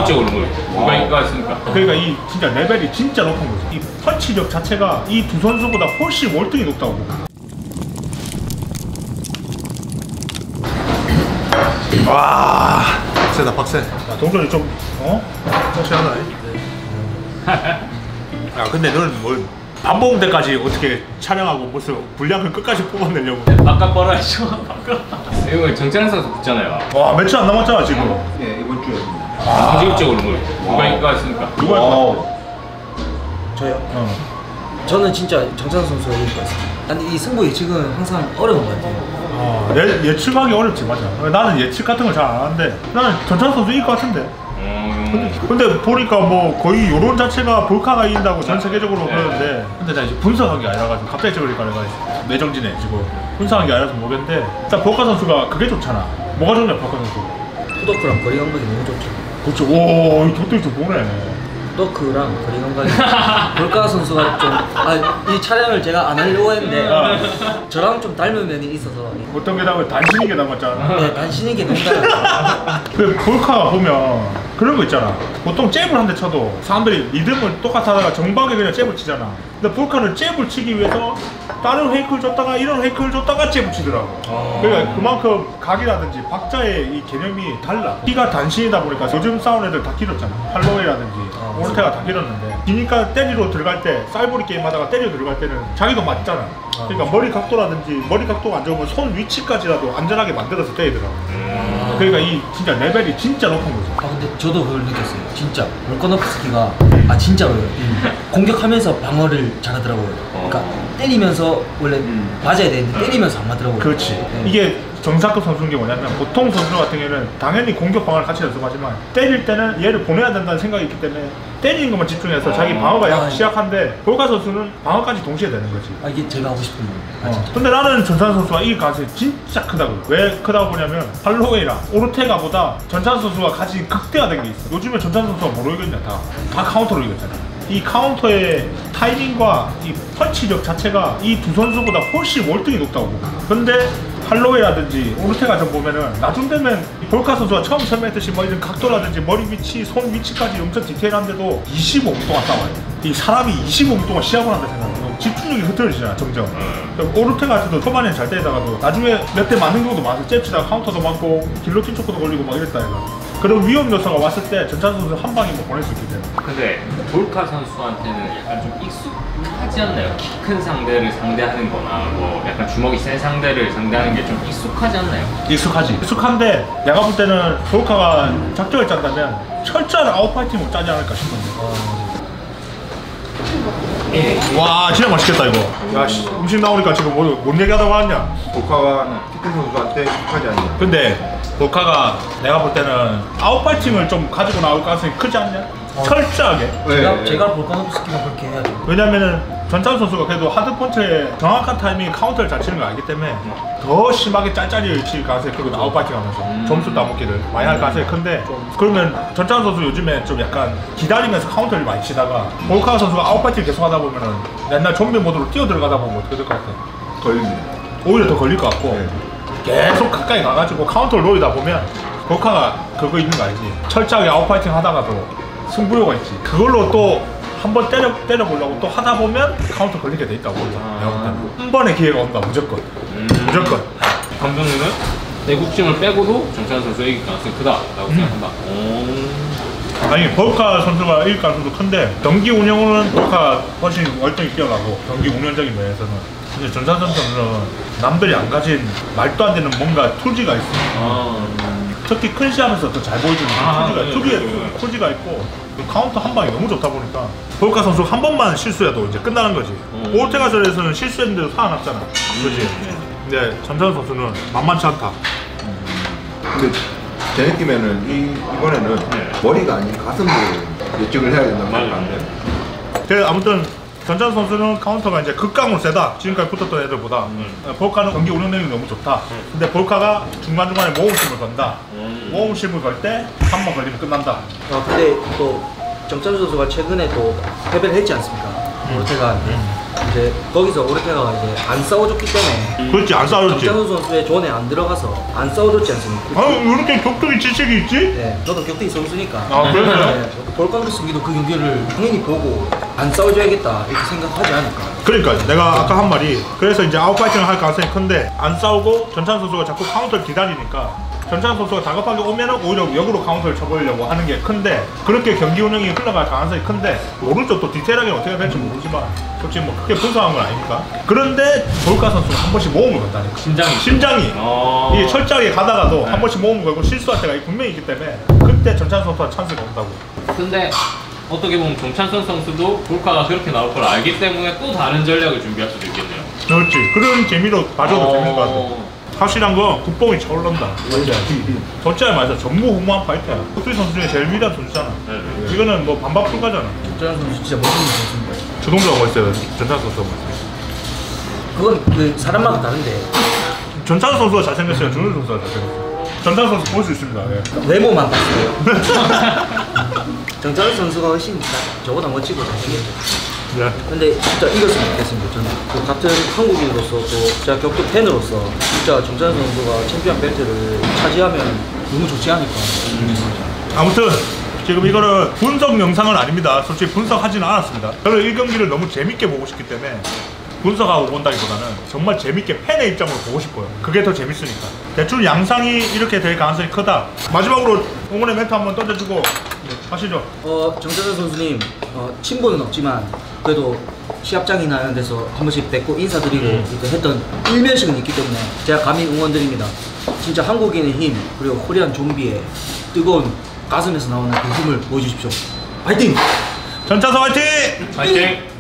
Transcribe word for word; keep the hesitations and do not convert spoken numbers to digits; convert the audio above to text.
공격적으로 뭘 누가 이겨왔습니까? 그러니까 이 진짜 레벨이 진짜 높은 거지. 이 펀치력 자체가 이 두 선수보다 훨씬 월등히 높다고 보고. 와, 빡세다 빡세. 야, 동전이 좀 어? 빡세하다. 야, 근데 너는 뭘 밥 먹을 때까지 어떻게 촬영하고 무슨 분량을 끝까지 뽑아내려고. 바깥 벌어야죠. 바깥. 이거 정찬 선수 붙잖아요. 와, 며칠 안 남았잖아 지금. 예, 이번 주에. 아, 공격적으로 뭘 누가 이겨왔습니까? 누가 할까? 저요? 어. 저는 진짜 정찬 선수가 이길 것 같습니다. 아니 이 승부 예측은 항상 어려운 것 같아요. 어, 예, 예측하기 어렵지 맞아. 나는 예측 같은 걸 잘 안 하는데 나는 전찬 선수 이길 것 같은데. 음... 근데, 근데 보니까 뭐 거의 요런 자체가 볼카가 이긴다고 전 세계적으로 네. 그러는데 근데 나 이제 분석한 게 아니라가지고 갑자기 저러니까 내가 내정진해 지금 분석한 게 아니라서 모르겠는데 일단 볼카 선수가 그게 좋잖아. 뭐가 좋냐 볼카 선수? 푸더크랑 거리 감각이 너무 좋죠. 그렇죠. 오, 이 격돌이 좀 보네. 푸더크랑 거리 감각이 볼카 선수가 좀 아 이 촬영을 제가 안 하려고 했는데 어. 저랑 좀 닮은 면이 있어서 어떤 게 닮은 단신인 게 닮았잖아. 네, 단신인 게 너무 닮았어요. 그 볼카가 보면 그런 거 있잖아. 보통 잽을 한 대 쳐도 사람들이 리듬을 똑같하다가 정박에 그냥 잽을 치잖아. 근데 볼카는 잽을 치기 위해서 다른 페이크를 줬다가 이런 페이크를 줬다가 잽을 치더라고. 아. 그러니까 그만큼 각이라든지 박자의 이 개념이 달라. 키가 단신이다 보니까 요즘 싸운 애들 다 길었잖아. 할로웨이라든지 아, 오르테가 다 길었는데 기니까 때리러 들어갈 때 쌀보리 게임 하다가 때려 들어갈 때는 자기도 맞잖아. 아, 그러니까 머리 각도라든지 머리 각도가 안 좋으면 손 위치까지라도 안전하게 만들어서 때리더라고. 음... 그러니까 이 진짜 레벨이 진짜 높은 거죠. 아 근데 저도 그걸 느꼈어요. 진짜 볼카노프스키가 아 진짜로요. 공격하면서 방어를 잘하더라고요. 그러니까 때리면서 원래 음. 맞아야 되는데 때리면서 안 맞더라고요. 그렇지. 네. 이게 정상급 선수인 게 뭐냐면 보통 선수 같은 경우는 당연히 공격 방어를 같이 연습하지만 때릴 때는 얘를 보내야 된다는 생각이 있기 때문에 때리는 것만 집중해서 어. 자기 방어가 약 아, 취약한데 볼카 선수는 방어까지 동시에 되는 거지. 아 이게 제가 하고 싶은 거예요. 아, 어. 진짜. 근데 나는 전찬 선수가 이길 가능성이 진짜 크다고. 왜 크다고 보냐면 할로웨이랑 오르테가보다 전찬 선수가 가진 극대화된 게 있어. 요즘에 전찬 선수가 뭐로 이겼냐 다. 다 카운터로 이겼잖아. 이 카운터의 타이밍과 이 펀치력 자체가 이 두 선수보다 훨씬 월등히 높다고 보고. 근데 할로웨이라든지 오르테가 좀 보면은 나중 되면 볼카 선수가 처음 설명했듯이 뭐 이런 각도라든지 머리 위치, 손 위치까지 엄청 디테일한데도 이십오 분 동안 싸워요. 이 사람이 이십오 분 동안 시합을 한다 생각하면 집중력이 흐트러지잖아 점점. 음. 오르테가 같은 초반에는 잘 때리다가도 나중에 몇 대 맞는 경우도 많아서 잽치다가 카운터도 맞고 길로틴 초크도 걸리고 막 이랬다 얘가. 그런 위험 요소가 왔을 때 전찬 선수 한 방에 뭐 보낼 수 있기 때문에. 근데 볼카 선수한테는 약간 좀 익숙하지 않나요? 키 큰 상대를 상대하는 거나 뭐 약간 주먹이 센 상대를 상대하는 게 좀 익숙하지 않나요? 익숙하지. 익숙한데 내가 볼 때는 볼카가 작전을 짠다면 철저한 아웃파이팅으로 짜지 않을까 싶은데. 예. 와 진짜 맛있겠다 이거. 야 씨, 음식 나오니까 지금 뭐, 뭔 얘기하다가 왔냐. 볼카가 키큰 선수한테 익숙하지 않냐. 근데 볼카가 내가 볼 때는 아웃파이팅을 좀 가지고 나올 가능성이 크지 않냐? 어. 철저하게. 제가 네. 제가 볼카노프스키가 그렇게 해야죠. 왜냐면은 전찬 선수가 그래도 하드펀치에 정확한 타이밍에 카운터를 잘 치는 걸 알기 때문에 더 심하게 짤짤이 칠 가능성이 크거든. 아웃파이팅 하면서 음. 점수 따먹기를 많이 할 가능성이 큰데 그러면 전찬 선수 요즘에 좀 약간 기다리면서 카운터를 많이 치다가 볼카 선수가 아웃파이팅 계속 하다 보면은 옛날 좀비 모드로 뛰어 들어가다 보면 어떻게 될 것 같아? 걸립니다. 오히려 더 걸릴 것 같고 네. 계속 가까이 가가지고 카운터를 노리다 보면 볼카가 그거 있는 거 알지? 철저하게 아웃파이팅 하다가도 승부욕가 있지. 그걸로 또 한 번 때려, 때려보려고 또 하다 보면 카운터 걸리게 돼 있다고. 아. 한 번의 기회가 온다 무조건. 음. 무조건. 감독님은 내국심을 빼고도 정찬 선수가 이길 가능성이 크다라고 음. 생각한다. 오. 아니 볼카 선수가 이길 가능성도 큰데 경기 운영은 볼카 훨씬 월등히 뛰어가고 경기 운영적인 면에서는 근데 전찬 선수는 남들이 안 가진 말도 안 되는 뭔가 투지가 있어. 아. 특히 큰 시합에서 더 잘 보여주는 아, 투지가, 네, 투지가, 네, 네. 투지가 있고 그 카운터 한 방이 너무 좋다 보니까 볼카 선수 한 번만 실수해도 이제 끝나는 거지. 음. 오르테가전에서는 실수했는데도 살아났잖아. 그렇지. 근데 전찬 선수는 만만치 않다. 근데 제 느낌에는 이, 이번에는 머리가 아닌 가슴으로 예측을 해야 된다는 생각하는데. 그래 아무튼 전찬 선수는 카운터가 이제 극강으로 세다. 지금까지 붙었던 애들보다. 음. 볼카는 경기 운영 능력이 너무 좋다. 근데 볼카가 중간중간에 모험심을 건다. 음. 모험심을 걸 때 한 번 걸리면 끝난다. 어, 근데 또 정찬 선수가 최근에 또 패배를 했지 않습니까? 오르테가한테. 이제 거기서 오르테가가 이제 안 싸워줬기 때문에 그렇지, 안 싸워줬지. 정찬수 선수의 존에 안 들어가서 안 싸워줬지 않습니까? 아, 왜 이렇게 격투기 지식이 있지? 네, 저도 격투기 선수니까. 아, 그래요? 네, 볼카노프 승기도 그 경기를 당연히 보고 안 싸워줘야겠다 이렇게 생각하지 않을까. 그러니까 내가 아까 한 말이 그래서 이제 아웃파이팅을 할 가능성이 큰데 안 싸우고 전찬 선수가 자꾸 카운터를 기다리니까 전찬 선수가 다급하게 오면은 오히려 역으로 카운터를 쳐버리려고 하는 게 큰데 그렇게 경기 운영이 흘러갈 가능성이 큰데 모르죠. 또 디테일하게 어떻게 될지 모르지만 솔직히 뭐 크게 분석한 건 아니니까. 그런데 볼카 선수가 한 번씩 모험을 건다니까. 심장이 심장이 어... 이게 철저하게 가다가도 네. 한 번씩 모험을 걸고 실수할 때가 분명히 있기 때문에 그때 전찬 선수가 찬스가 온다고. 근데 어떻게 보면 정찬선 선수도 볼카가 그렇게 나올 걸 알기 때문에 또 다른 전략을 준비할 수도 있겠네요. 그렇지. 그런 재미로 봐줘도 어... 재밌을 것 같아. 확실한 건 국뽕이 차오른다. 덧자에 말해서 전무후무한 파이터야. 격투기 선수 중에 제일 위대한 선수잖아. 네, 네. 이거는 뭐 반박 불가잖아. 정찬수 선수 진짜 멋있는 선수입니다. 주동자가 멋있어요. 전찬 선수가 멋있어요. 그건 그 사람마다 다른데 전찬 선수가 잘생겼어요. 준우 선수가 잘생겼어요. 전찬 선수 볼 수 있습니다. 예. 외모만 봤어요. 정찬수 선수가 훨씬 저보다 멋지고 잘생겼죠. 네. 근데 진짜 이겼으면 좋겠습니다. 저는 그 같은 한국인으로서 또 제가 격투 팬으로서 진짜 정찬수 선수가 챔피언 벨트를 차지하면 너무 좋지 않을까. 아무튼 지금 이거는 분석 영상은 아닙니다. 솔직히 분석하지는 않았습니다. 저는 이 경기를 너무 재밌게 보고 싶기 때문에 분석하고 본다기보다는 정말 재밌게 팬의 입장으로 보고 싶어요. 그게 더 재밌으니까. 대충 양상이 이렇게 될 가능성이 크다. 마지막으로 응원의 멘트 한번 던져주고 하시죠. 어, 정찬수 선수님 어, 친분은 없지만 그래도 시합장이나 이런 데서 한 번씩 뵙고 인사드리고 음. 이렇게 했던 일면식은 있기 때문에 제가 감히 응원드립니다. 진짜 한국인의 힘 그리고 코리안 좀비의 뜨거운 가슴에서 나오는 그 힘을 보여주십시오. 파이팅! 전차서 화이팅! 파이팅!